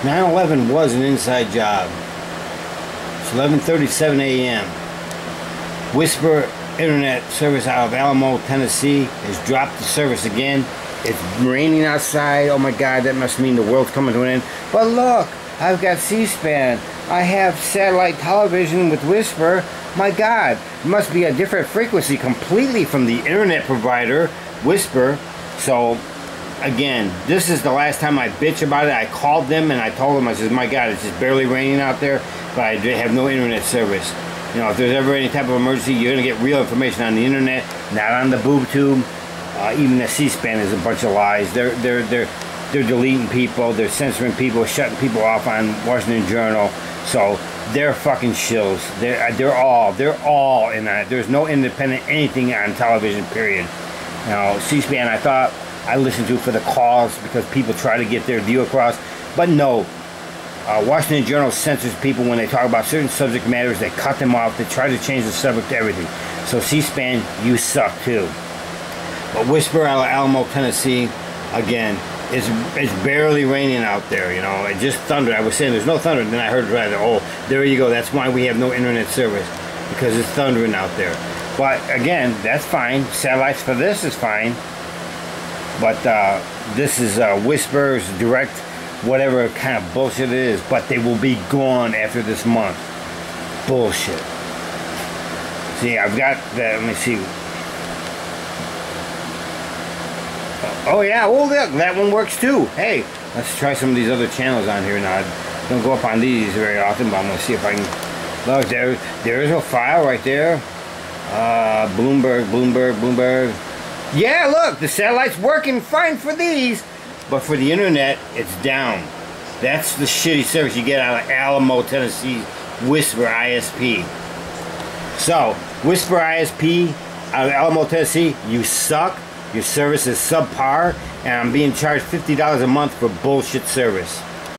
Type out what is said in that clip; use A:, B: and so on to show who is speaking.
A: 9/11 was an inside job. It's 11:37 a.m. Wisper Internet service out of Alamo, Tennessee has dropped the service again. It's raining outside. Oh my God, that must mean the world's coming to an end. But look, I've got C-SPAN. I have satellite television with Wisper. My God, it must be a different frequency completely from the internet provider, Wisper. So, again, this is the last time I bitch about it. I called them and I told them, I said, my God, it's just barely raining out there, but I have no internet service. You know, if there's ever any type of emergency, you're going to get real information on the internet, not on the boob tube. Even the C-SPAN is a bunch of lies. They're deleting people, they're censoring people, shutting people off on Washington Journal. So they're fucking shills. They're all in that. There's no independent anything on television, period. You know, C-SPAN I thought I listened to for the cause because people try to get their view across, but no. Washington Journal censors people when they talk about certain subject matters. They cut them off. They try to change the subject to everything. So C-SPAN, you suck too. But Wisper out of Alamo, Tennessee, again, it's barely raining out there, you know. It just thundered. I was saying there's no thunder, and then I heard rather, oh, there you go. That's why we have no internet service, because it's thundering out there. But again, that's fine. Satellites for this is fine. But this is Wisper's direct, whatever kind of bullshit it is. But they will be gone after this month. Bullshit. See, I've got that. Let me see. Oh yeah, well look, that one works too. Hey, let's try some of these other channels on here now. I don't go up on these very often, but I'm gonna see if I can. Look, there is a file right there. Bloomberg. Yeah, look, the satellite's working fine for these, but for the internet, it's down. That's the shitty service you get out of Alamo, Tennessee, Wisper ISP. So, Wisper ISP out of Alamo, Tennessee, you suck. Your service is subpar, and I'm being charged $50 a month for bullshit service.